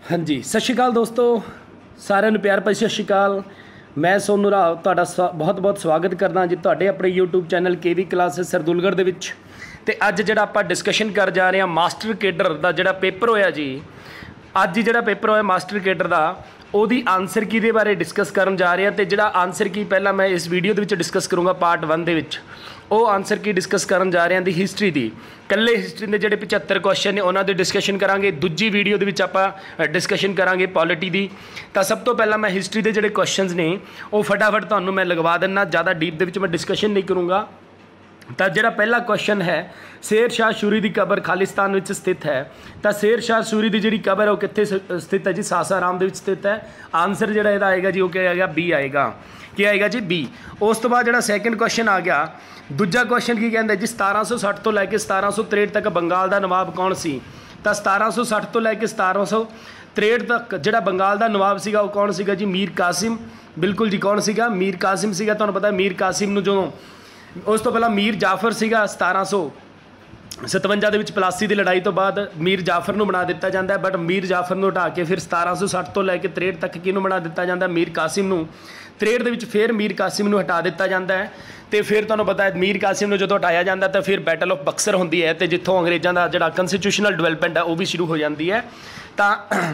हाँ जी, सत श्री अकाल दोस्तों, साਰਿਆਂ ਨੂੰ प्यार भरी सत श्री अकाल। मैं सोनू राव ਤੁਹਾਡਾ बहुत बहुत स्वागत करदा जी ਤੁਹਾਡੇ ਆਪਣੇ YouTube channel KV classes Sardulgarh ਦੇ ਵਿੱਚ। ਤੇ ਅੱਜ ਜਿਹੜਾ ਆਪਾਂ ਡਿਸਕਸ਼ਨ ਕਰ ਜਾ ਰਹੇ ਹਾਂ ਮਾਸਟਰ ਕੇਡਰ ਦਾ ਜਿਹੜਾ ਪੇਪਰ ਹੋਇਆ ਜੀ, ਅੱਜ ਹੀ ਜਿਹੜਾ ਪੇਪਰ ਹੋਇਆ ਮਾਸਟਰ ਕੇਡਰ ਦਾ, ਉਹਦੀ ਆਨਸਰ ਕੀ ਦੇ ਬਾਰੇ ਡਿਸਕਸ ਕਰਨ ਜਾ ਰਹੇ ਹਾਂ। ਤੇ ਜਿਹੜਾ ਆਨਸਰ ਕੀ ਪਹਿਲਾਂ ਮੈਂ ਇਸ ਵੀਡੀਓ ਦੇ ਵਿੱਚ ਡਿਸਕਸ ਕਰੂੰਗਾ ਪਾर्ट 1 ਦੇ ਵਿੱਚ, ਉਹ ਆਨਸਰ ਕੀ ਡਿਸਕਸ ਕਰਨ ਜਾ ਰਹੇ ਹਾਂ ਦੀ ਹਿਸਟਰੀ ਦੀ। ਕੱਲੇ ਹਿਸਟਰੀ ਦੇ ਜਿਹੜੇ 75 ਕੁਐਸਚਨ ਨੇ ਉਹਨਾਂ ਦੀ ਡਿਸਕਸ਼ਨ ਕਰਾਂਗੇ। ਦੂਜੀ ਵੀਡੀਓ ਦੇ ਵਿੱਚ ਆਪਾਂ ਡਿਸਕਸ਼ਨ ਕਰਾਂਗੇ ਪੋਲਿਟੀ ਦੀ। ਤਾਂ ਸਭ ਤੋਂ ਪਹਿਲਾਂ ਮੈਂ ਹਿਸਟਰੀ ਦੇ ਜਿਹੜੇ ਕੁਐਸਚਨਸ ਨੇ ਉਹ ਫਟਾਫਟ ਤੁਹਾਨੂੰ ਮੈਂ ਲਗਵਾ ਦਿੰਦਾ, ज़्यादा ਡੀਪ ਦੇ ਵਿੱਚ ਮੈਂ ਡਿਸਕਸ਼ਨ ਨਹੀਂ ਕਰੂੰਗਾ। ਤਾਂ ਜਿਹੜਾ ਪਹਿਲਾ ਕੁਐਸਚਨ ਹੈ, ਸ਼ੇਰ ਸ਼ਾਹ ਸੂਰੀ ਦੀ ਕਬਰ ਖਾਲਿਸਤਾਨ ਵਿੱਚ ਸਥਿਤ ਹੈ। ਤਾਂ ਸ਼ੇਰ ਸ਼ਾਹ ਸੂਰੀ ਦੀ ਜਿਹੜੀ ਕਬਰ ਹੈ ਉਹ ਕਿੱਥੇ ਸਥਿਤ ਹੈ ਜੀ? ਸਾਸਾਰਾਮ ਦੇ ਵਿੱਚ ਸਥਿਤ ਹੈ। ਆਨਸਰ ਜਿਹੜਾ ਇਹਦਾ ਆਏਗਾ ਜੀ ਉਹ ਕੀ ਆਏਗਾ? ਬੀ ਆਏਗਾ। ਕੀ ਆਏਗਾ ਜੀ? ਬੀ। ਉਸ ਤੋਂ ਬਾਅਦ ਜਿਹੜਾ ਸੈਕਿੰਡ ਕੁਐਸਚਨ ਆ ਗਿਆ, ਦੂਜਾ ਕੁਐਸਚਨ ਕੀ ਕਹਿੰਦਾ ਜੀ? 1760 ਤੋਂ ਲੈ ਕੇ 1763 ਤੱਕ ਬੰਗਾਲ ਦਾ ਨਵਾਬ ਕੌਣ ਸੀ? ਤਾਂ 1760 ਤੋਂ ਲੈ ਕੇ 1763 ਤੱਕ ਜਿਹੜਾ ਬੰਗਾਲ ਦਾ ਨਵਾਬ ਸੀਗਾ ਉਹ ਕੌਣ ਸੀਗਾ ਜੀ? ਮੀਰ ਕਾਸਿਮ। ਬਿਲਕੁਲ ਜੀ, ਕੌਣ ਸੀਗਾ? ਮੀਰ ਕਾਸਿਮ ਸੀਗਾ। ਤੁਹਾਨੂੰ ਪਤਾ ਮੀਰ ਕਾਸਿਮ ਨੂੰ ਜਦੋਂ ਉਸ ਤੋਂ ਪਹਿਲਾਂ ਮੀਰ ਜਾਫਰ ਸੀਗਾ 1757 ਦੇ ਵਿੱਚ ਪਲਾਸੀ ਦੀ ਲੜਾਈ ਤੋਂ ਬਾਅਦ ਮੀਰ ਜਾਫਰ ਨੂੰ ਬਣਾ ਦਿੱਤਾ ਜਾਂਦਾ ਹੈ। ਬਟ ਮੀਰ ਜਾਫਰ ਨੂੰ ਹਟਾ ਕੇ ਫਿਰ 1760 ਤੋਂ ਲੈ ਕੇ 63 ਤੱਕ ਕਿਹਨੂੰ ਬਣਾ ਦਿੱਤਾ ਜਾਂਦਾ? ਮੀਰ ਕਾਸਿਮ ਨੂੰ। 63 ਦੇ ਵਿੱਚ ਫਿਰ ਮੀਰ ਕਾਸਿਮ ਨੂੰ ਹਟਾ ਦਿੱਤਾ ਜਾਂਦਾ ਹੈ। ਤੇ ਫਿਰ ਤੁਹਾਨੂੰ ਪਤਾ ਹੈ ਮੀਰ ਕਾਸਿਮ ਨੂੰ ਜਦੋਂ ਹਟਾਇਆ ਜਾਂਦਾ ਤਾਂ ਫਿਰ ਬੈਟਲ ਆਫ ਬਕਸਰ ਹੁੰਦੀ ਹੈ, ਤੇ ਜਿੱਥੋਂ ਅੰਗਰੇਜ਼ਾਂ ਦਾ ਜਿਹੜਾ ਕੰਸਟੀਟਿਊਸ਼ਨਲ ਡਿਵੈਲਪਮੈਂਟ ਹੈ ਉਹ ਵੀ ਸ਼ੁਰੂ ਹੋ ਜਾਂਦੀ ਹੈ। ਤਾਂ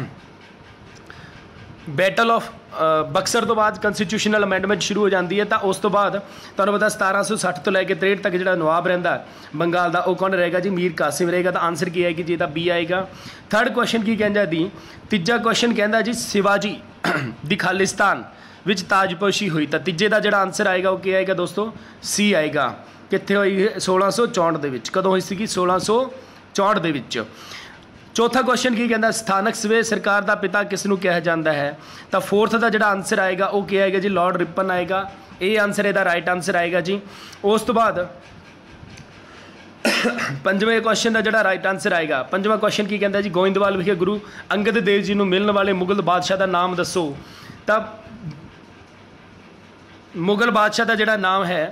ਬੈਟਲ ਆਫ ਬਕਸਰ ਤੋਂ ਬਾਅਦ ਕੰਸਟੀਟਿਊਸ਼ਨਲ ਅਮੈਂਡਮੈਂਟ ਸ਼ੁਰੂ ਹੋ ਜਾਂਦੀ ਹੈ। ਤਾਂ ਉਸ ਤੋਂ ਬਾਅਦ ਤੁਹਾਨੂੰ ਪਤਾ 1760 ਤੋਂ ਲੈ ਕੇ 63 ਤੱਕ ਜਿਹੜਾ ਨਵਾਬ ਰਹਿੰਦਾ ਬੰਗਾਲ ਦਾ ਉਹ ਕੌਣ ਰਹੇਗਾ ਜੀ? ਮੀਰ ਕਾਸਿਮ ਰਹੇਗਾ। ਤਾਂ ਆਨਸਰ ਕੀ ਆਏਗੀ ਜੀ? ਇਹਦਾ ਬੀ ਆਏਗਾ। ਥਰਡ ਕੁਐਸਚਨ ਕੀ ਕਹਿੰਦਾ ਜੀ? ਤੀਜਾ ਕੁਐਸਚਨ ਕਹਿੰਦਾ ਜੀ शिवाजी ਦੀ ਖਾਲਿਸਤਾਨ ਵਿੱਚ ਤਾਜਪੋਸ਼ੀ ਹੋਈ। ਤਾਂ ਤੀਜੇ ਦਾ ਜਿਹੜਾ ਆਨਸਰ ਆਏਗਾ ਉਹ ਕੀ ਆਏਗਾ ਦੋਸਤੋ? ਸੀ ਆਏਗਾ। ਕਿੱਥੇ ਹੋਈ? 1664 ਦੇ ਵਿੱਚ। ਕਦੋਂ ਹੋਈ ਸੀਗੀ? 1664 ਦੇ ਵਿੱਚ। ਚੌਥਾ ਕੁਐਸਚਨ ਕੀ ਕਹਿੰਦਾ? ਸਥਾਨਕ ਸਵੈ ਸਰਕਾਰ ਦਾ ਪਿਤਾ ਕਿਸ ਨੂੰ ਕਿਹਾ ਜਾਂਦਾ ਹੈ? ਤਾਂ ਫੋਰਥ ਦਾ ਜਿਹੜਾ ਆਨਸਰ ਆਏਗਾ ਉਹ ਕੀ ਆਏਗਾ ਜੀ? ਲਾਰਡ ਰਿਪਨ ਆਏਗਾ। ਇਹ ਆਨਸਰ ਇਹਦਾ ਰਾਈਟ ਆਨਸਰ ਆਏਗਾ ਜੀ। ਉਸ ਤੋਂ ਬਾਅਦ ਪੰਜਵੇਂ ਕੁਐਸਚਨ ਦਾ ਜਿਹੜਾ ਰਾਈਟ ਆਨਸਰ ਆਏਗਾ, ਪੰਜਵਾਂ ਕੁਐਸਚਨ ਕੀ ਕਹਿੰਦਾ ਜੀ? ਗੋਇੰਦਵਾਲ ਵਿਖੇ ਗੁਰੂ ਅੰਗਦ ਦੇਵ ਜੀ ਨੂੰ ਮਿਲਣ ਵਾਲੇ ਮੁਗਲ ਬਾਦਸ਼ਾਹ ਦਾ ਨਾਮ ਦੱਸੋ। ਤਾਂ ਮੁਗਲ ਬਾਦਸ਼ਾਹ ਦਾ ਜਿਹੜਾ ਨਾਮ ਹੈ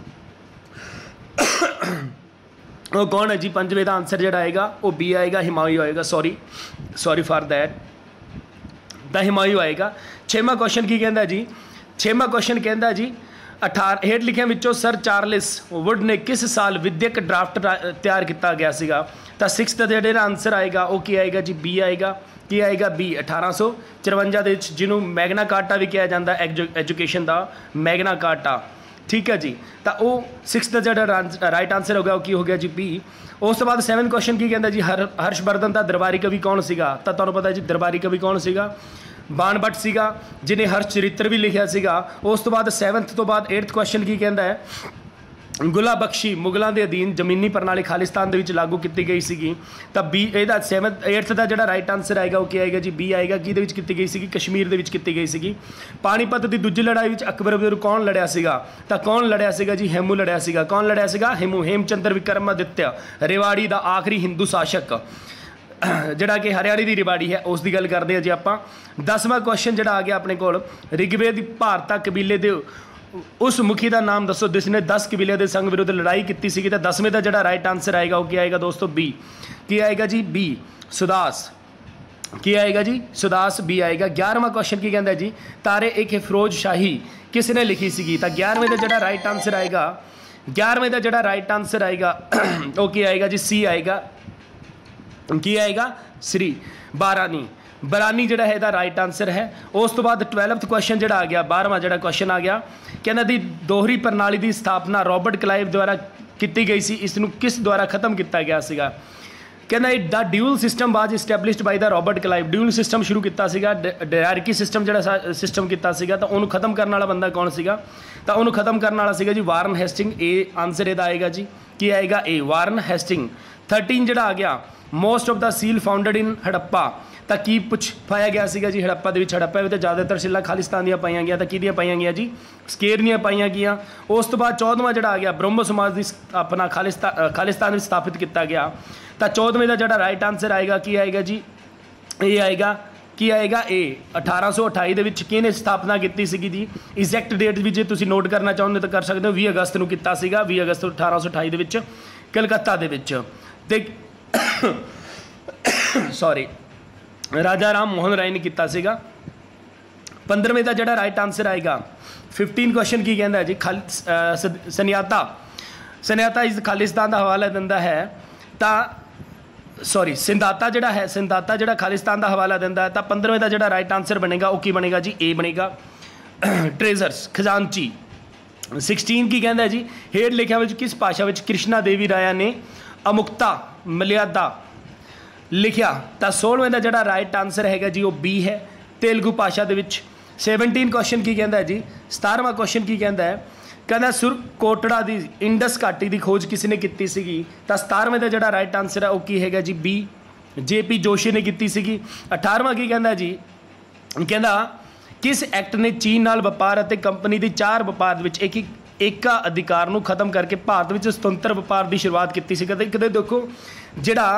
ਉਹ ਕੌਣ ਹੈ ਜੀ? ਪੰਜਵੇਂ ਦਾ ਆਨਸਰ ਜਿਹੜਾ ਆਏਗਾ ਉਹ ਬੀ ਆਏਗਾ, ਹਿਮਾਯੂ ਆਏਗਾ। ਸੌਰੀ ਫਾਰ ਦੈਟ, ਤਾਂ ਹਿਮਾਯੂ ਆਏਗਾ। ਛੇਵਾਂ ਕੁਐਸਚਨ ਕੀ ਕਹਿੰਦਾ ਜੀ? ਛੇਵਾਂ ਕੁਐਸਚਨ ਕਹਿੰਦਾ ਜੀ 18 ਹੇਠ ਲਿਖਿਆਂ ਵਿੱਚੋਂ ਸਰ ਚਾਰਲਿਸ ਵੁੱਡ ਨੇ ਕਿਸ ਸਾਲ ਵਿਦਿਅਕ ਡਰਾਫਟ ਤਿਆਰ ਕੀਤਾ ਗਿਆ ਸੀਗਾ? ਤਾਂ 6th ਦਾ ਜਿਹੜਾ ਆਨਸਰ ਆਏਗਾ ਉਹ ਕੀ ਆਏਗਾ ਜੀ? ਬੀ ਆਏਗਾ। ਕੀ ਆਏਗਾ? ਬੀ। 1854 ਦੇ ਵਿੱਚ, ਜਿਹਨੂੰ ਮੈਗਨਾ ਕਾਰਟਾ ਵੀ ਕਿਹਾ ਜਾਂਦਾ ਐਜੂਕੇਸ਼ਨ ਦਾ ਮੈਗਨਾ ਕਾਰਟਾ। ਠੀਕ ਹੈ ਜੀ। ਤਾਂ ਉਹ 6th ਦਾ ਜਿਹੜਾ ਰਾਈਟ ਆਨਸਰ ਹੋ ਗਿਆ ਉਹ ਕੀ ਹੋ ਗਿਆ ਜੀ? ਬੀ। ਉਸ ਤੋਂ ਬਾਅਦ 7th ਕੁਐਸਚਨ ਕੀ ਕਹਿੰਦਾ ਜੀ? ਹਰਸ਼ਵਰਧਨ ਦਾ ਦਰਬਾਰੀ ਕਵੀ ਕੌਣ ਸੀਗਾ? ਤਾਂ ਤੁਹਾਨੂੰ ਪਤਾ ਜੀ ਦਰਬਾਰੀ ਕਵੀ ਕੌਣ ਸੀਗਾ? ਬਾਣ ਭੱਟ ਸੀਗਾ, ਜਿਹਨੇ ਹਰਸ਼ ਚਰਿੱਤਰ ਵੀ ਲਿਖਿਆ ਸੀਗਾ। ਉਸ ਤੋਂ ਬਾਅਦ 7th ਤੋਂ ਬਾਅਦ 8th ਕੁਐਸਚਨ ਕੀ ਕਹਿੰਦਾ ਹੈ? ਗੁਲਾ ਬਖਸ਼ੀ ਮੁਗਲਾਂ ਦੇ ਅਧੀਨ ਜ਼ਮੀਨੀ ਪ੍ਰਣਾਲੀ ਖਾਲਿਸਤਾਨ ਦੇ ਵਿੱਚ ਲਾਗੂ ਕੀਤੀ ਗਈ ਸੀਗੀ। ਤਾਂ ਬੀ ਇਹਦਾ 8th ਦਾ ਜਿਹੜਾ ਰਾਈਟ ਆਨਸਰ ਆਏਗਾ ਉਹ ਕੀ ਆਏਗਾ ਜੀ? ਬੀ ਆਏਗਾ। ਕਿਹਦੇ ਵਿੱਚ ਕੀਤੀ ਗਈ ਸੀਗੀ? ਕਸ਼ਮੀਰ ਦੇ ਵਿੱਚ ਕੀਤੀ ਗਈ ਸੀਗੀ। ਪਾਣੀਪਤ ਦੀ ਦੂਜੀ ਲੜਾਈ ਵਿੱਚ ਅਕਬਰ ਵਿਰੁੱਧ ਕੌਣ ਲੜਿਆ ਸੀਗਾ? ਤਾਂ ਕੌਣ ਲੜਿਆ ਸੀਗਾ ਜੀ? ਹੇਮੂ ਲੜਿਆ ਸੀਗਾ। ਕੌਣ ਲੜਿਆ ਸੀਗਾ? ਹੇਮਚੰਦਰ ਵਿਕਰਮਾਦਿੱਤਿਆ, ਰੇਵਾੜੀ ਦਾ ਆਖਰੀ ਹਿੰਦੂ ਸ਼ਾਸਕ, ਜਿਹੜਾ ਕਿ ਹਰਿਆਣੇ ਦੀ ਰੇਵਾੜੀ ਹੈ, ਉਸ ਦੀ ਗੱਲ ਕਰਦੇ ਹਾਂ ਜੀ ਆਪਾਂ। 10ਵਾਂ ਕੁਐਸਚਨ ਜਿਹੜਾ ਆ ਗਿਆ ਆਪਣੇ ਕੋਲ, ਰਿਗਵੇਦ ਭਾਰਤਾ ਕਬੀਲੇ ਦੇ ਉਸ ਮੁਖੀ ਦਾ ਨਾਮ ਦੱਸੋ ਜਿਸ ਨੇ 10 ਕਬੀਲਿਆਂ ਦੇ ਸੰਘ ਵਿਰੁੱਧ ਲੜਾਈ ਕੀਤੀ ਸੀਗੀ। ਤਾਂ 10ਵੇਂ ਦਾ ਜਿਹੜਾ ਰਾਈਟ ਆਨਸਰ ਆਏਗਾ ਉਹ ਕੀ ਆਏਗਾ ਦੋਸਤੋ? ਬੀ। ਕੀ ਆਏਗਾ ਜੀ? ਬੀ। ਸੁਦਾਸ। ਕੀ ਆਏਗਾ ਜੀ? ਸੁਦਾਸ। ਬੀ ਆਏਗਾ। 11ਵਾਂ ਕੁਐਸਚਨ ਕੀ ਕਹਿੰਦਾ ਜੀ? ਤਾਰੇ-ਏ ਫਿਰੋਜ਼ ਸ਼ਾਹੀ ਕਿਸ ਨੇ ਲਿਖੀ ਸੀਗੀ? ਤਾਂ 11ਵੇਂ ਦਾ ਜਿਹੜਾ ਰਾਈਟ ਆਨਸਰ ਆਏਗਾ, 11ਵੇਂ ਦਾ ਜਿਹੜਾ ਰਾਈਟ ਆਨਸਰ ਆਏਗਾ ਉਹ ਕੀ ਆਏਗਾ ਜੀ? ਸੀ ਆਏਗਾ। ਕੀ ਆਏਗਾ? ਸ੍ਰੀ ਬਾਰਾਨੀ। ਬਰਾਨੀ ਜਿਹੜਾ ਹੈ ਇਹਦਾ ਰਾਈਟ ਆਨਸਰ ਹੈ। ਉਸ ਤੋਂ ਬਾਅਦ 12th ਕੁਐਸਚਨ ਜਿਹੜਾ ਆ ਗਿਆ, 12ਵਾਂ ਜਿਹੜਾ ਕੁਐਸਚਨ ਆ ਗਿਆ, ਕਹਿੰਦਾ ਦੀ ਦੋਹਰੀ ਪ੍ਰਣਾਲੀ ਦੀ ਸਥਾਪਨਾ ਰਾਬਰਟ ਕਲਾਈਵ ਦੁਆਰਾ ਕੀਤੀ ਗਈ ਸੀ। ਇਸ ਨੂੰ ਕਿਸ ਦੁਆਰਾ ਖਤਮ ਕੀਤਾ ਗਿਆ ਸੀਗਾ? ਕਹਿੰਦਾ the dual system was established by the Robert Clive. Dual system ਸ਼ੁਰੂ ਕੀਤਾ ਸੀਗਾ, ਡਾਇਰਕੀ ਸਿਸਟਮ ਜਿਹੜਾ ਸਿਸਟਮ ਕੀਤਾ ਸੀਗਾ, ਤਾਂ ਉਹਨੂੰ ਖਤਮ ਕਰਨ ਵਾਲਾ ਬੰਦਾ ਕੌਣ ਸੀਗਾ? ਤਾਂ ਉਹਨੂੰ ਖਤਮ ਕਰਨ ਵਾਲਾ ਸੀਗਾ ਜੀ ਵਾਰਨ ਹੈਸਟਿੰਗ। ਇਹ ਆਨਸਰ ਇਹਦਾ ਆਏਗਾ ਜੀ। ਕੀ ਆਏਗਾ? ਏ, ਵਾਰਨ ਹੈਸਟਿੰਗ। 13 ਜਿਹੜਾ ਆ ਗਿਆ, most of the seal founded in Harappa. ਤਾਂ ਕੀ ਪਾਇਆ ਗਿਆ ਸੀਗਾ ਜੀ ਹੜੱਪਾ ਦੇ ਵਿੱਚ? ਹੜੱਪਾ ਵਿੱਚ ਜ਼ਿਆਦਾਤਰ ਸ਼ਿਲਾ ਖਾਲਿਸਤਾਨ ਦੀਆਂ ਪਾਈਆਂ ਗਈਆਂ। ਤਾਂ ਕਿਹਦੀਆਂ ਪਾਈਆਂ ਗਈਆਂ ਜੀ? ਸਕੇਰ ਦੀਆਂ ਪਾਈਆਂ ਗਈਆਂ। ਉਸ ਤੋਂ ਬਾਅਦ 14ਵਾਂ ਜਿਹੜਾ ਆ ਗਿਆ, ਬ੍ਰਹਮ ਸਮਾਜ ਦੀ ਆਪਣਾ ਖਾਲਿਸਤਾਨ ਵਿੱਚ ਸਥਾਪਿਤ ਕੀਤਾ ਗਿਆ। ਤਾਂ 14ਵੇਂ ਦਾ ਜਿਹੜਾ ਰਾਈਟ ਆਨਸਰ ਆਏਗਾ ਕੀ ਆਏਗਾ ਜੀ? ਇਹ ਆਏਗਾ। ਕੀ ਆਏਗਾ? ਏ। 1828 ਦੇ ਵਿੱਚ ਕਿਹਨੇ ਸਥਾਪਨਾ ਕੀਤੀ ਸੀਗੀ ਜੀ? ਐਗਜ਼ੈਕਟ ਡੇਟ ਵੀ ਜੇ ਤੁਸੀਂ ਨੋਟ ਕਰਨਾ ਚਾਹੁੰਦੇ ਤਾਂ ਕਰ ਸਕਦੇ ਹੋ। 20 ਅਗਸਤ ਨੂੰ ਕੀਤਾ ਸੀਗਾ, 20 ਅਗਸਤ 1828 ਦੇ ਵਿੱਚ ਕਲਕੱਤਾ ਦੇ ਵਿੱਚ। ਤੇ ਸੌਰੀ राजा राम मोहन राय ने किया सीगा। 15वें का जिहड़ा राइट आंसर आएगा 15 क्वेश्चन की कहता है जी सन्याता सन्याता इस खालिस्तान का हवाला दिंदा है तो सॉरी सिंधाता जिहड़ा है सिंधाता जिहड़ा खालिस्तान का हवाला दिंदा है तो 15वें का जिहड़ा राइट आंसर बनेगा वो की बनेगा जी ए बनेगा ट्रेजर्स खजानची। 16 की कहता है जी हेठ लिखिया विच किस भाषा में कृष्णा देवी राया ने अमुक्ता मर्यादा लिखिया तो 16वें का जिहड़ा राइट आंसर है जी वो बी है तेलुगु भाषा दे विच। 17 क्वेश्चन की कहता है जी 17वां क्वेश्चन की कहता है कहना सुरकोटड़ा की इंडस घाटी की खोज किसने की सी तो 17वें का जिहड़ा राइट आंसर है वो की है जी बी JP जोशी ने की सी। 18वां की कहता जी कहना किस एक्ट ने चीन नाल व्यापार और कंपनी की 4 व्यापार विच एका अधिकार को खत्म करके भारत में सुतंत्र व्यापार की शुरुआत की सी। कदे देखो जिहड़ा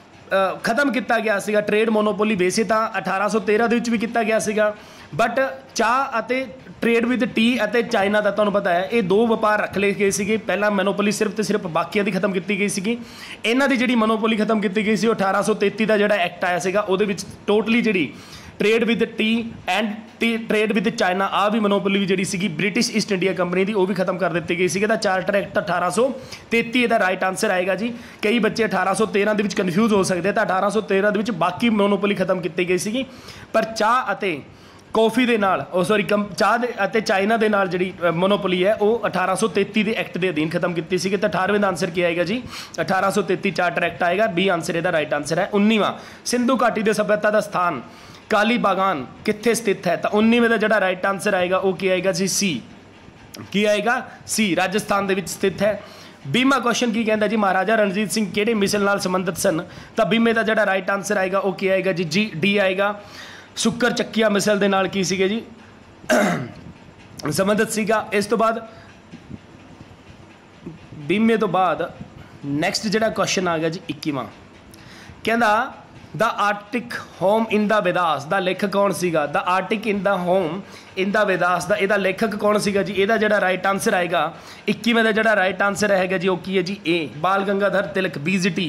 खत्म किया गया सीगा ट्रेड मोनोपोली वैसे तो 1813 भी किया गया सीगा बट चाह अते ट्रेड विद टी अते चाइना का तुहानूं पता है ये 2 व्यापार रख लए गए थे। पहला मोनोपोली सिर्फ तो सिर्फ बाकियां की खत्म की गई सी इन्हां दी जिहड़ी मोनोपोली खत्म की गई सी 1833 का जिहड़ा एक्ट आया सीगा उहदे विच टोटली जिहड़ी trade with tea and trade with China आ भी मोनोपोली भी जी सी ब्रिटिश ईस्ट इंडिया कंपनी की वो भी खत्म कर दी गई सी। चार्टर एक्ट 1833 का राइट आंसर आएगा जी। कई बच्चे 1813 के कन्फ्यूज हो सकते तो 1813 के बाकी मोनोपोली खत्म की गई सी पर चाह अते कॉफी के नाल सॉरी चाह अते चाइना के नाल जिहड़ी मोनोपोली है वो 1833 के एक्ट के अधीन खत्म की सी। तो 18वें का आंसर क्या आएगा जी 1833 चार्टर एक्ट आएगा बी आंसर इसका राइट आंसर है। 19वां सिंधु घाटी के सभ्यता का स्थान काली बागान कित्थे स्थित है तो 19वें का जिहड़ा राइट आंसर आएगा वो क्या आएगा जी सी की आएगा सी राजस्थान के स्थित है। 20वां क्वेश्चन की कहता जी महाराजा रणजीत सिंह किहड़े मिसल नाल संबंधित सन तो 20वें का जिहड़ा राइट आंसर आएगा वो क्या आएगा जी डी आएगा सुक्कर चक्किया मिसल के नाल की सीगे जी संबंधित सीगा। इस तो बाद 20वें तो बाद नैक्सट जिहड़ा क्वेश्चन आ गया जी 21वां कहता the Arctic home in the Vedas द लेखक कौन सीगा the Arctic in the home in the Vedas दा इहदा लेखक कौन सीगा जी इहदा जिहड़ा राइट आंसर आएगा 21वें का जिहड़ा राइट आंसर है जी वो की है जी ए बाल गंगाधर तिलक BGT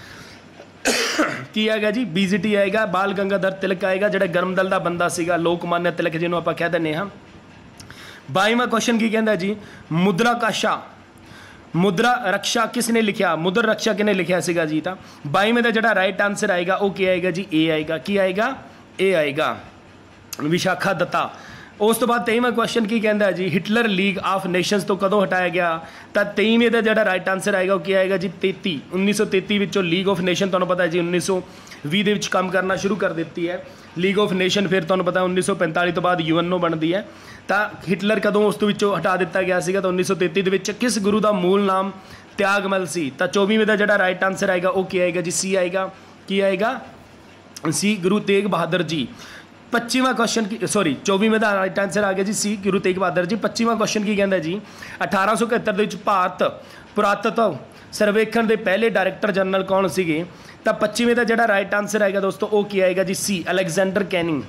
की आएगा जी BGT आएगा बाल गंगाधर तिलक आएगा जिहड़ा गर्मदल का बंदा सीगा लोकमान्य तिलक जिन्होंने आपां कह दिंदे हां। 22वां क्वेश्चन की कहता जी मुद्रा काशा मुद्रा रक्षा किसने लिखा मुद्रा रक्षा किसने लिखा सीगा जी तो 22वें का जिहड़ा राइट आंसर आएगा वो क्या आएगा जी ए आएगा की आएगा ए आएगा विशाखा दत्ता। उस तो बाद 23वां क्वेश्चन की कहता जी हिटलर लीग ऑफ नेशंस तो कदों हटाया गया तो 23वें का जिहड़ा राइट आंसर आएगा वो क्या आएगा जी 1933 विचों लीग ऑफ नेशन तुहानूं पता है जी 1920 दे विच काम करना शुरू कर देती है लीग ऑफ नेशन फिर तुहानूं पता 1945 तो बाद UNO बनती है तो हिटलर कदों उस तो हटा दिता गया सीगा तो 1933 दे विच किस गुरु का मूल नाम त्यागमल सी तो 24वें का जिहड़ा राइट आंसर आएगा वो क्या आएगा जी सी आएगा की आएगा सी गुरु तेग बहादुर जी। 25वां क्वेश्चन की सॉरी 24वें का राइट आंसर आ गया जी सी गुरु तेग बहादुर जी। 25वां क्वेश्चन की कहता जी 1871 के भारत पुरातत्व सर्वेखण के पहले डायरैक्टर जनरल कौन सीगे तो 25वें का जिहड़ा राइट आंसर आएगा दोस्तों वो क्या आएगा जी C Alexander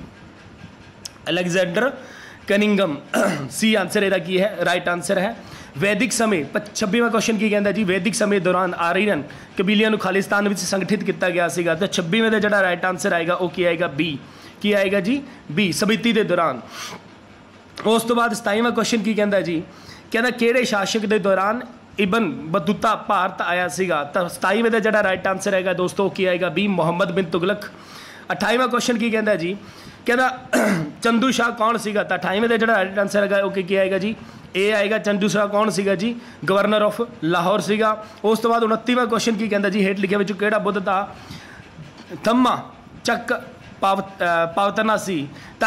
Cunningham C answer इसका की है राइट आंसर है। वैदिक समय 26वां क्वेश्चन की कहता जी वैदिक समय दौरान आर्यन कबीलियां खालिस्तान में संगठित किया गया सीगा तो 26वें का जिहड़ा राइट आंसर आएगा वो क्या आएगा बी की आएगा जी बी समिति के दौरान। उस तो बाद 27वां क्वेश्चन की कहता जी कहता किहड़े शासक के दौरान इबन बतूता भारत आया सीगा तो 27वें का जिहड़ा राइट आंसर आएगा दोस्तों की आएगा बी मोहम्मद बिन तुगलक। 28वां क्वेश्चन की कहता जी कहता चंदू शाह कौन सीगा तो 28वें का जिहड़ा राइट आंसर आएगा ओके क्या आएगा जी ए आएगा चंदू शाह कौन सीगा जी गवर्नर ऑफ लाहौर सीगा। उस तो बाद 29वां क्वेश्चन की कहता जी हेठ लिखे विच किहड़ा बुद्ध दा थम्मा चक पावतना सी तो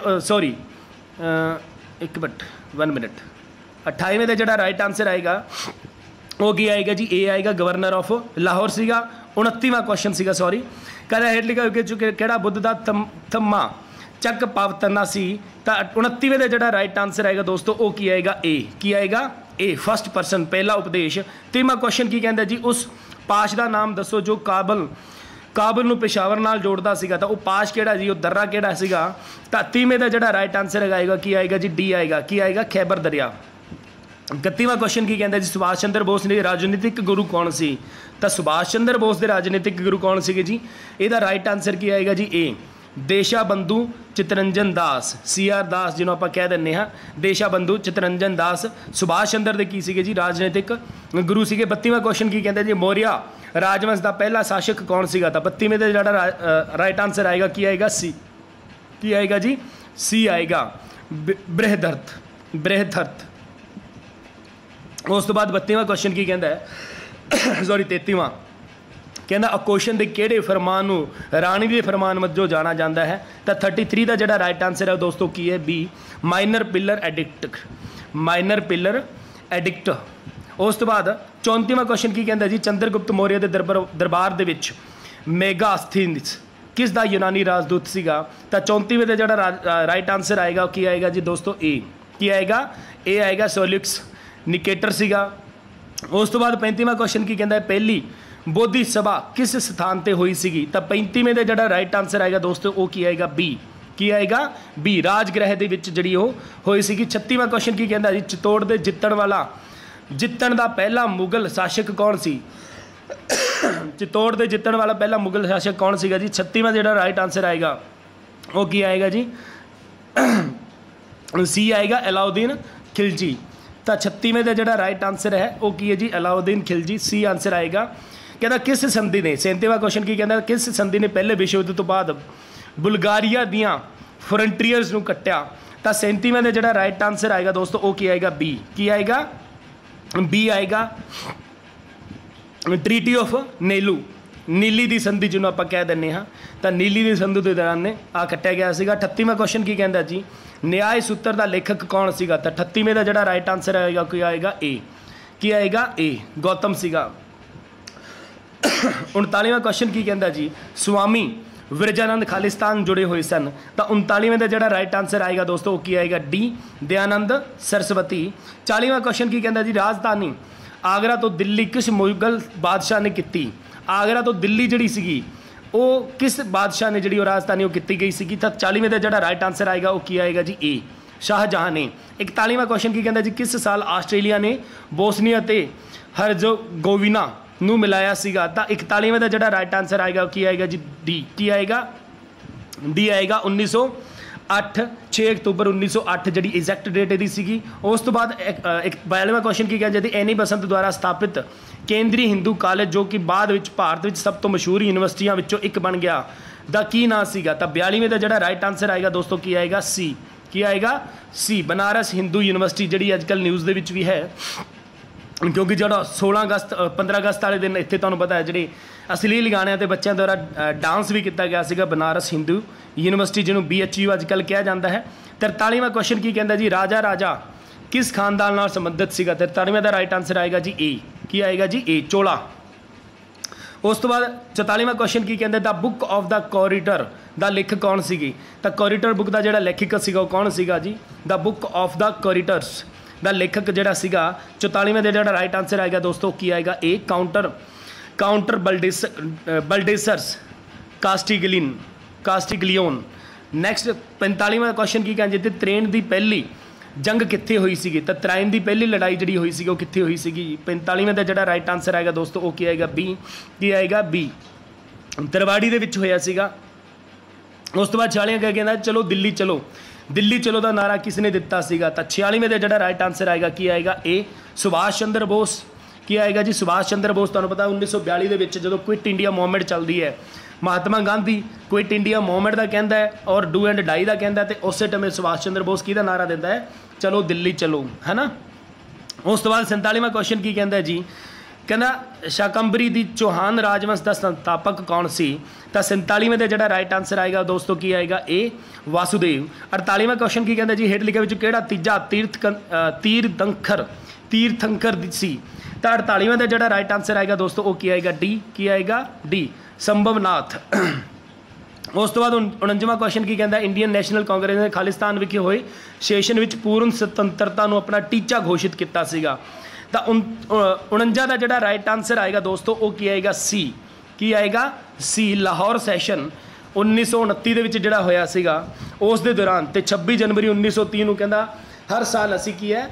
1 मिनट 28वें का जिहड़ा राइट आंसर आएगा वो की आएगा जी ए आएगा गवर्नर ऑफ लाहौर सीगा। 29वां क्वेश्चन सीगा सॉरी कहता हेठ लिखा किहड़ा बुद्ध दा थम्मा चक पावतना सी तो 29वें का जिहड़ा राइट आंसर आएगा दोस्तों वो की आएगा ए की आएगा ए फर्स्ट पर्सन पहला उपदेश। 30वां क्वेश्चन की कहता जी उस पाश का नाम दसो जो काबल नूं पेशावर नाल जोड़दा सीगा तो वो पाश किहड़ा जी वो दर्रा किहड़ा सीगा तो 30वें का जिहड़ा राइट आंसर आएगा की आएगा जी डी आएगा की आएगा खैबर दरिया। 31वां क्वेश्चन की कहता जी सुभाष चंद्र बोस ने राजनीतिक गुरु कौन सी तो सुभाष चंद्र बोस के राजनीतिक गुरु कौन सी जी इसका राइट आंसर की आएगा जी ए देशा बंधु चितरंजन दास, CR दास जिन्होंने आप कह दें हाँ, देशा बंधु चितरंजन दास सुभाष चंद्र दे की सीगे जी राजनीतिक गुरु सीगे। 32वां क्वेश्चन की कहते हैं जी मौर्य राजवंश का पहला शासक कौन सीगा? तो 32वें का जो राइट आंसर आएगा की आएगा सी, की आएगा जी सी आएगा बृहदर्थ, बृहदर्थ। उस तो बाद 32वां क्वेश्चन की कहता है सॉरी 33वां कहना अकोशन के किहड़े फरमान राणी के फरमान वजों जाना जाता है? तो 33 का जो राइट आंसर है दोस्तों की है B minor pillar edict, minor pillar edict. उस तो बाद 34वां क्वेश्चन की कहता जी चंद्रगुप्त मौर्य के दरबार के मेगास्थीनिस किस दा यूनानी राजदूत सीगा? तो 34वें का जो राइट आंसर आएगा की आएगा जी दोस्तों ए, की आएगा ए आएगा सोल्यूक्स निकेटर सीगा। उस तो बाद 35वां क्वेश्चन की कहता है पहली बोधि सभा किस स्थान पर हुई सी? तो 35वें का जो राइट आंसर आएगा दोस्तों वो की आएगा बी, की आएगा बी राजगृह के विच जिहड़ी वो हुई सी। 36वां क्वेश्चन की कहता जी चित्तौड़ के जितण का पहला मुगल शासक कौन सी? चित्तौड़ के जितण वाला पहला मुगल शासक कौन सी जी? 36वां जो राइट आंसर आएगा वो की आएगा जी सी आएगा अलाउद्दीन खिलजी। तो 36वें का जो राइट आंसर है वो की है जी अलाउद्दीन खिलजी, सी आंसर आएगा। कहता किस संधि ने 37वां क्वेश्चन की कहता किस संधि ने पहले विश्व युद्ध तो बाद बुल्गारिया दियाँ फ्रंटियर्स को कट्टिया? तो 37वें का जो राइट आंसर आएगा दोस्तों वो की आएगा बी, की आएगा बी आएगा ट्रीटी ऑफ नेलू, नीली की संधि जिन्होंने आप कह दें हाँ। तो नीली की संधि के दौरान ने आ कट्टिया गया सीगा। 38वां क्वेश्चन की कहता जी न्याय सूत्र का लेखक कौन सीगा? तो 38वें का जो राइट आंसर आएगा की आएगा ए, की आएगा ए गौतम सीगा। 39वां क्वेश्चन की कहता जी स्वामी विरजानंद खालिस्तान जुड़े हुए सन? तो 39वें का जो राइट आंसर आएगा दोस्तों वो की आएगा डी दयानंद सरस्वती। 40वां क्वेश्चन की कहता जी राजधानी आगरा तो दिल्ली किस मुगल बादशाह ने की? आगरा तो दिल्ली जी सी वो किस बादशाह ने जी राजधानी की गई सी? तो 40वें का जो राइट आंसर आएगा वो की आएगा जी ए शाहजहां ने। 41वां क्वेश्चन की कहता जी किस साल आस्ट्रेलिया ने बोस्निया ते हरजोगोविना नू मिलाया सीगा? तो 41वें का जो राइट आंसर आएगा की आएगा जी डी, की आएगा डी आएगा 1908 6 अक्तूबर 1908 जी एग्जैक्ट डेट यदि सी। उस तो बाद 42वां क्वेश्चन की कहते एनी बसंत द्वारा स्थापित केंद्रीय हिंदू कॉलेज जो कि बाद में भारत में सब तो मशहूर यूनिवर्सिटियों विचों एक बन गया दा की नाम सीगा? तो 42वें का जो राइट आंसर आएगा दोस्तों की आएगा सी, की आएगा सी बनारस हिंदू यूनिवर्सिटी जी अजकल न्यूज़ के भी है, क्योंकि जो 16 अगस्त 15 अगस्त वाले दिन इतने तुहानूं पता है जी अश्लील गाणियां ते बच्चों द्वारा डांस भी किया गया सीगा बनारस हिंदू यूनिवर्सिटी जिन्होंने BHU अजकल कहा जाता है। 43वां क्वेश्चन की कहता जी राजा राजा किस खानदान नाल संबंधित सीगा? 43वें का राइट आंसर आएगा जी ए, की आएगा जी ए चोला। उस तो बाद 44वां क्वेश्चन की कहते the book of the corridor द लेखक कौन सी? तो कॉरिडोर बुक का जो लेखक सीगा वो कौन सीगा जी? The book of the corridors दा लेखक जोड़ा सीगा 44वें का जो राइट आंसर आएगा दोस्तों की आएगा A counter Baldassare Castiglione. Next 45वां क्वेश्चन की कहते त्रेन की पहली जंग कित्थे हुई सी? तो त्रैन की पहली लड़ाई जी हुई सी वो कित्थे हुई सी? 45वें का जो राइट आंसर आएगा दोस्तों वो की आएगा बी, की आएगा बी तरवाड़ी के विच होया सीगा। उस तो बाद 46 का कहना चलो दिल्ली चलो, दिल्ली चलो का नारा किसने दिता सीगा? तो 46वें का जो राइट आंसर आएगा की आएगा ए सुभाष चंद्र बोस, की आएगा जी सुभाष चंद्र बोस। तुहानूं पता 1942 के जो क्विट इंडिया मूवमेंट चलती है Mahatma Gandhi quit India movement का कहता है और डू एंड डाई का कहता है, तो उस टाइम सुभाष चंद्र बोस की नारा देता है चलो दिल्ली चलो, है ना। उस तो बाद 47वां क्वेश्चन की कहता है जी कहना शाकंभरी दी चौहान राजवंश का संस्थापक कौन सी? तो 47वें का जो राइट आंसर आएगा दोस्तों की आएगा ए वासुदेव। 48वां क्वेश्चन की कहता जी हेठ लिखा विच किहड़ा तीजा तीर्थंकर सी? तो 48वां का जो राइट आंसर आएगा दोस्तों वो की आएगा डी, की आएगा डी संभवनाथ। उस तो बाद 49वां क्वेश्चन की कहता इंडियन नैशनल कांग्रेस ने खालिस्तान विखे हुए सेशन विच पूर्ण स्वतंत्रता को अपना टीचा घोषित किया सीगा? तो 49 का जो राइट आंसर आएगा दोस्तों वो की आएगा सी, की आएगा सी लाहौर सैशन 1929 के जोड़ा होया सीगा उस दे दौरान। तो 26 जनवरी 1930 कहता हर साल असी की है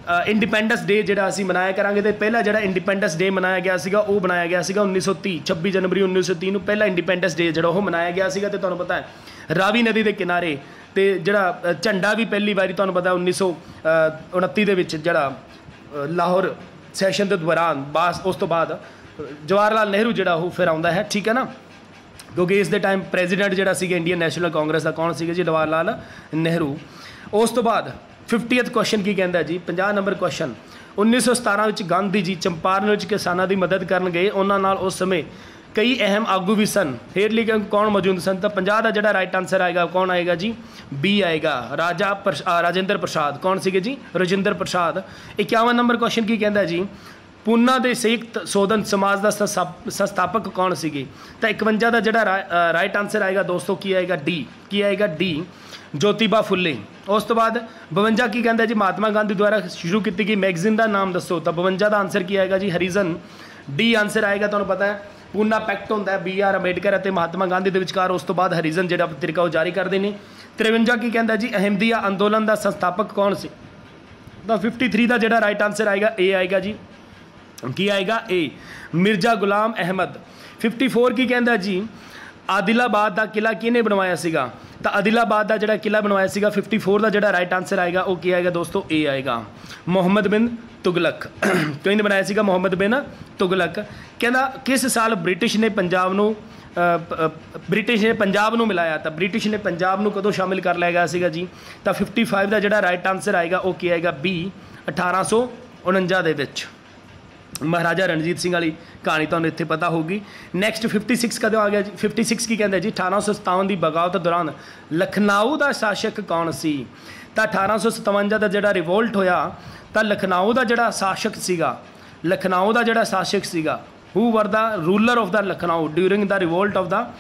इंडिपेंडेंस डे जिहड़ा असीं मनाया करांगे, तो पहला जिहड़ा इंडिपेंडेंस डे मनाया गया सीगा वो बनाया गया सीगा 1930 26 जनवरी 1930 नूं पहला इंडिपेंडेंस डे जिहड़ा वो मनाया गया सीगा। ते तुहानूं पता है रावी नदी के किनारे ते जिहड़ा झंडा भी पहली बारी तुहानूं पता 1929 दे विच जिहड़ा लाहौर सैशन के दौरान बास उस तो बाद जवाहर लाल नेहरू जिहड़ा वो फिर आउंदा है, ठीक है ना, क्योंकि इस दे टाइम प्रेजिडेंट जिहड़ा सीगा इंडियन नैशनल कांग्रेस का कौन सीगा जी, जवाहर लाल नेहरू। उस तो बाद 50th क्वेश्चन की कहता जी, 50 नंबर क्वेश्चन 1917 गांधी जी चंपारण किसानों की मदद कर गए, उन्होंने नाल उस समय कई अहम आगू भी सन, हेठ लिखे कौन मौजूद सन। तो 50 का जो राइट आंसर आएगा कौन आएगा जी, बी आएगा राजेंद्र प्रसाद। कौन सीगे जी, राजेंद्र प्रसाद। 51 नंबर क्वेश्चन की कहता जी, पूना के संयुक्त शोधन समाज का संस्थापक कौन सीगे। तो 51 का जो राइट आंसर आएगा दोस्तों की आएगा डी, की आएगा डी, ज्योतिबा फुले। उस तो बाद 52 की कहता जी, महात्मा गांधी द्वारा शुरू की गई मैगजीन का नाम दसो। तो 52 का आंसर की आएगा जी, हरिजन। डी आंसर आएगा, तुहानूं पता है पूना पैक्ट होंदा है BR अंबेडकर और महात्मा गांधी के विचकार, उस तो बाद हरिजन जिहड़ा पत्रिका वो जारी करते हैं। 53 की कहता जी, अहमदिया अंदोलन का संस्थापक कौन से। तो 53 का जो राइट आंसर आएगा ए आएगा जी, की आएगा ए, मिर्जा गुलाम अहमद। 54 की कहता जी, आदिलाबाद का किला किने बनवाया सीगा। तो आदिलाबाद का जो किला बनवाया सीगा 54 का जो राइट आंसर आएगा वो क्या आएगा दोस्तों, ए आएगा, मुहम्मद बिन तुगलक। किने बनाया सीगा, मुहम्मद बिन तुगलक। कहता किस साल ब्रिटिश ने पंजाब नूं मिलाया। तो ब्रिटिश ने पंजाब नूं कदों शामिल कर लिया गया सीगा जी। तो 55 का जो राइट आंसर आएगा वो क्या आएगा, बी 1849 दे विच। महाराजा रणजीत सिंह वाली कहानी तो इतने पता होगी। नैक्सट 56 कदों आ गया जी, 56 की कहते जी, 1857 की बगावत दौरान लखनऊ का शासक कौन सी। तो 1857 का जो रिवोल्ट होया, तो लखनऊ का जो शासक सीगा, लखनऊ का जो शासक सीगा, who were the ruler of the Lucknow during the revolt of the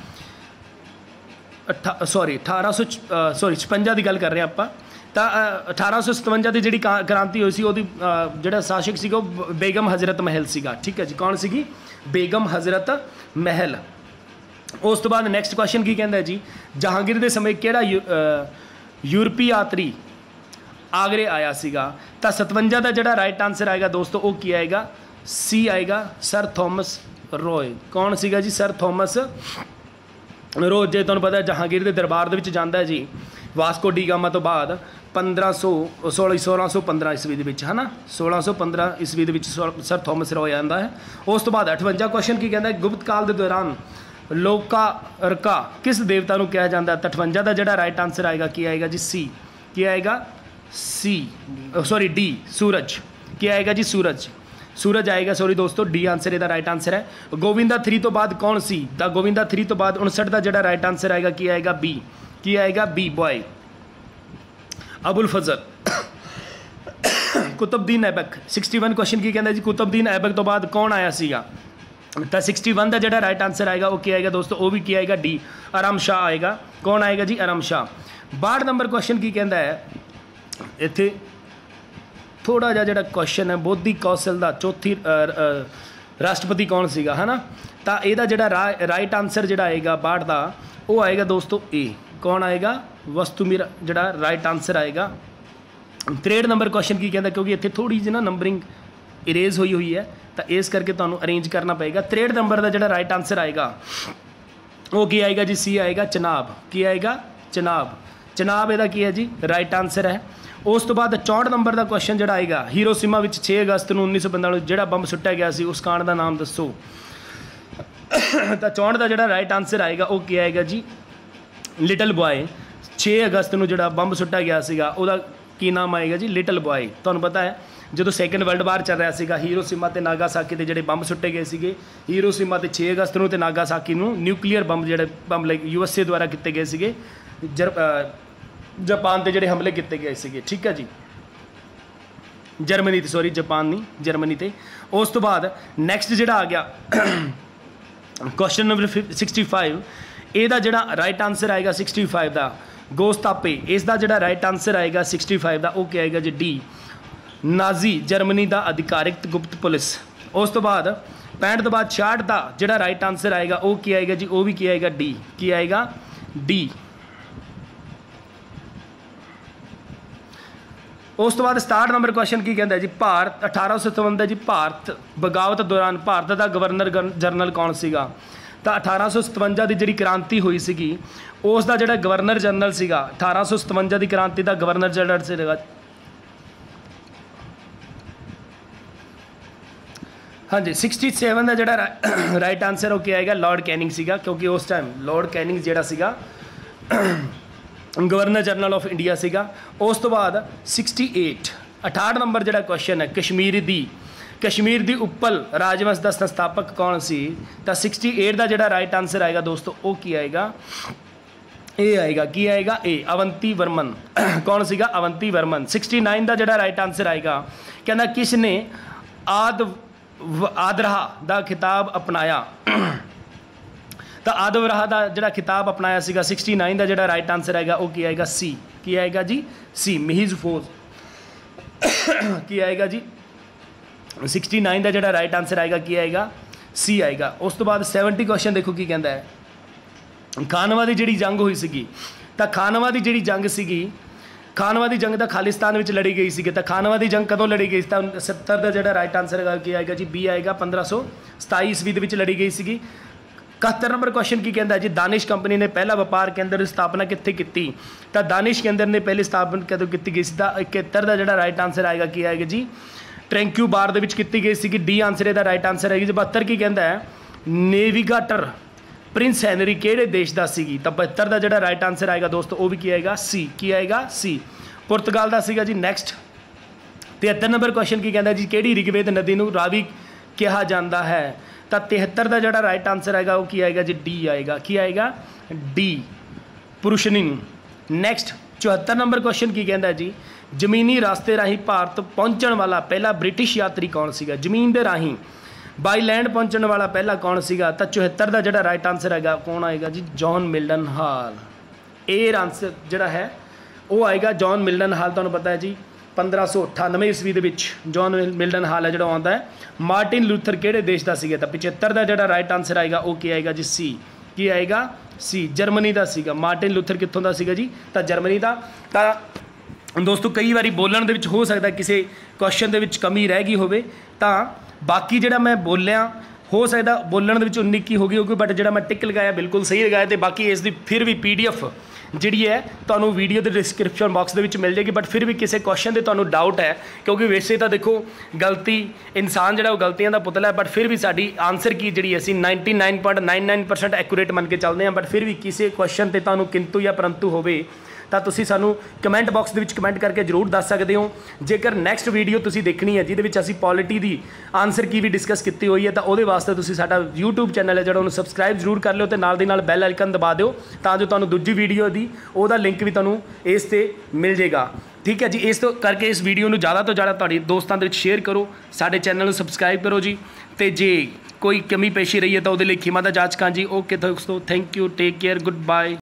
56 की गल कर रहे हैं आप। तो 1857 की जी क्रांति हुई सी, जो शासक सीगा बेगम हजरत महल सीगा, ठीक है जी। कौन सी, बेगम हजरत महल। उस तो बाद नैक्सट क्वेश्चन की कहता है जी, जहांगीर के समय केड़ा यूरोपी यात्री आगरे आया सीगा। तो 57 का जो राइट आंसर आएगा दोस्तों वो की आएगा, सी आएगा, सर थॉमस रॉय। कौन सीगा जी, सर थॉमस रॉय। जे तुहानूं पता है जहांगीर के दरबार के जाता है जी, वास्को डी गामा तो बाद 1615 ईस्वी है ना, 1615 ईस्वी सर थॉमस रॉय आता है। उस तो बाद 58 क्वेश्चन की कहता है, गुप्त काल के दौरान लोकारका किस देवता को कहा जाता है। 58 का जो राइट आंसर आएगा की आएगा जी, सी, की आएगा सी, सॉरी डी, सूरज। क्या आएगा जी, सूरज, सूरज आएगा, सॉरी दोस्तों, डी आंसर इसका राइट आंसर है। गोविंदा 3 तो बाद कौन सी। तो गोविंदा 3 तो बाद 59 का जो राइट आंसर आएगा की आएगा बी, की आएगा बी, बॉय। अबुल फजल कुतुबुद्दीन ऐबक। 61 क्वेश्चन की कहता जी, कुतुबुद्दीन ऐबक तो बाद कौन आया सीगा। तो 61 का जो राइट आंसर आएगा वो क्या आएगा दोस्तों, वो भी क्या आएगा, डी, आराम शाह आएगा। कौन आएगा जी, आराम शाह। 62 नंबर क्वेश्चन की कहता है, इत्थे थोड़ा जा जो क्वेश्चन है, बोधी कौशल का चौथी राष्ट्रपति कौन सीगा, है ना। तो यदा जो राइट आंसर जो आएगा 62 का वो आएगा दोस्तों ए। कौन आएगा, वस्तुमिर जो राइट आंसर आएगा। 63 नंबर क्वेश्चन की कहता, क्योंकि इतने थोड़ी जी ना नंबरिंग इरेज हुई है, तो इस करके तुहानूं अरेंज करना पएगा। 63 नंबर का जो राइट आंसर आएगा वो की आएगा जी, सी आएगा, चनाब। की आएगा, चनाब। चनाब यदा की है जी, राइट आंसर है। उस तो बाद 64 नंबर का क्वेश्चन जो आएगा, हिरोशिमा में 6 अगस्त 1945 जो बंब सुट्टा गया सी, उस कांड का नाम दसो। तो 64 का जो राइट आंसर आएगा वो क्या आएगा जी, लिटल बॉय। 6 अगस्त को जो बंब सुट्टा गया सीगा ਉਹਦਾ की नाम आएगा जी, लिटल बॉय। तुहानूं पता है जो सैकेंड वर्ल्ड वार चल रहा सीगा, हीरोशिमा ते नागासाकी के जोड़े बंब सुट्टे गए थे, हीरोशिमा ते 6 अगस्त को नागासाकी न्यूक्लीयर बंब जो बंब USA द्वारा किए गए थे, जापान के जोड़े हमले किए गए थे, ठीक है जी, जर्मनी, सॉरी जापान नहीं, जर्मनी ते। उस तो बाद नैक्सट जो आ गया क्वेश्चन नंबर 65, ਇਹਦਾ ਜਿਹੜਾ राइट आंसर आएगा 65 का गोस्तापे, इसका जो राइट आंसर आएगा 65 का वो क्या आएगा जी, डी, नाजी जर्मनी का अधिकारिक गुप्त पुलिस। उस तो बाद 65 तो बाद 66 का जो राइट आंसर आएगा वो क्या आएगा जी, वो भी क्या आएगा, डी। की आएगा, डी। उस तो बाद 67 नंबर क्वेश्चन की कहता है जी, भारत 1857 जी, भारत बगावत दौरान भारत का गवर्नर जनरल कौन सीगा? तो 1857 की जी क्रांति हुई सी उसका जो गवर्नर जनरल सीगा 1857 की क्रांति का गवर्नर जनरल सीगा, हाँ जी 67 का जोड़ा राइट आंसर वो क्या आएगा? लॉर्ड कैनिंग सीगा, क्योंकि उस टाइम लॉर्ड कैनिंग जोड़ा सीगा गवर्नर जनरल ऑफ इंडिया सीगा। उस तो बाद 68 नंबर जोड़ा क्वेश्चन है, कश्मीर दी उपल राजवंश का संस्थापक कौन सी? तो 68 का जोड़ा राइट आंसर आएगा दोस्तों वो की आएगा? ए आएगा, की आएगा? ए, अवंती वर्मन कौन सीगा? अवंती वर्मन। 69 का जोड़ा राइट आंसर आएगा, कहना किसने आदरहा का खिताब अपनाया? तो आदवराह का जोड़ा खिताब अपनाया सीगा 69 का जोड़ा राइट आंसर आएगा वो की आएगा? सी, की आएगा जी? सी, मिहिज फौज की आएगा जी? 69 का जोड़ा राइट आंसर आएगा की आएगा? सी आएगा। उस तो बाद 70 क्वेश्चन देखो की कहता है, खानवा की जी जंग हुई सी, तो खानवा की जी जंग सी, खानवा की जंग तो खालिस्तान में लड़ी गई सी, तो खानवा की जंग कदों लड़ी गई? तो 70 का जोड़ा राइट आंसर की आएगा जी? बी आएगा, 1527 ईस्वी के लड़ी गई सी। 71 नंबर क्वेश्चन की कहता है जी, दानिश कंपनी ने पहला व्यापार केंद्र की स्थापना कितने की? तो दानिश केंद्र ने पहली स्थापना कदों की गई? 71 का जोड़ा राइट आंसर आएगा की आएगा जी? ट्रैंक्यू बार की गई सी। डी आंसर इसका राइट आंसर है जी। 72 की कहता है, नेविगेटर प्रिंस हैनरी किहड़े देश का सी? तो 72 का जोड़ा राइट आंसर आएगा दोस्तों वो भी की आएगा? सी, की आएगा? सी, पुर्तगाल का सीगा जी। नैक्सट 73 नंबर क्वेश्चन की कहता है जी, किहड़ी ऋग्वेद नदी को रावी कहा जाता है? तो 73 का जोड़ा राइट आंसर आएगा वो की आएगा जी? डी आएगा, की आएगा? D, Parushni. Next 74 number question की कहता है जी, जमीनी रास्ते राही भारत पहुँचने वाला पहला ब्रिटिश यात्री कौन सीगा? जमीन के राही बाई लैंड पहुँचने वाला पहला कौन सीगा? तो 74 का जोड़ा राइट आंसर आएगा कौन आएगा जी? John Mildenhall. A answer जोड़ा है वो आएगा जॉन मिल्टन हाल। तुहानूं पता है जी 1598 ईस्वी के जॉन मिल्टन हाल है जो आता है। मार्टिन लूथर किहड़े देश का सीगा? तो 75 का जोड़ा राइट आंसर आएगा वो क्या आएगा जी? सी, की आएगा? सी, जर्मनी का सीगा। मार्टिन लूथर कित्थों का सीगा जी? तो जर्मनी का। तो दोस्तों कई बार बोलण दे विच हो सकता किसी क्वेश्चन दे विच कमी रह गई होवे, तो बाकी जिहड़ा मैं बोलिया हो सकता बोलण दे विच 19 की हो गई होगी, बट जिहड़ा मैं टिक लगाया बिल्कुल सही लगाया। तो बाकी इसकी फिर भी PDF जिहड़ी है तुहानूं वीडियो के डिस्क्रिप्शन बॉक्स दे विच मिल जाएगी, बट फिर भी किसी क्वेश्चन से तुहानूं डाउट है, क्योंकि वैसे तो देखो गलती इंसान जिहड़ा गलतियां दा पुतला है, बट फिर भी साडी आंसर की जिहड़ी असीं 99.99% एक्यूरेट मन के चलते हैं, बट फिर भी किसी क्वेश्चन से तुहानूं किंतु या परंतु होवे तो तुसीं सानूं कमेंट बॉक्स दे विच कमेंट करके जरूर दस सकते हो। जेकर नैक्सट वीडियो तुसीं देखनी है जिहदे विच असीं पॉलिटी दी आंसर की भी डिस्कस की हुई है, तो उहदे वास्ते तुसीं साडा यूट्यूब चैनल है जिहड़ा उहनूं सबसक्राइब जरूर कर लिओ, तो नाल दी नाल बैल आइकन दबा दिओ, तां जो तुहानूं दूजी वीडियो दी ओहदा लिंक भी तुहानूं इस ते मिल जाएगा। ठीक है जी, इस तो करके इस वीडियो नूं ज़्यादा तो ज़्यादा तुहाडे दोस्तां दे विच शेयर करो, साडे चैनल नूं सबसक्राइब करो जी, तो जे कोई कमी पेशी रही है तो उहदे लई खिमा दा जाचकां जी। ओके दोस्तों, thank you, take care, good bye.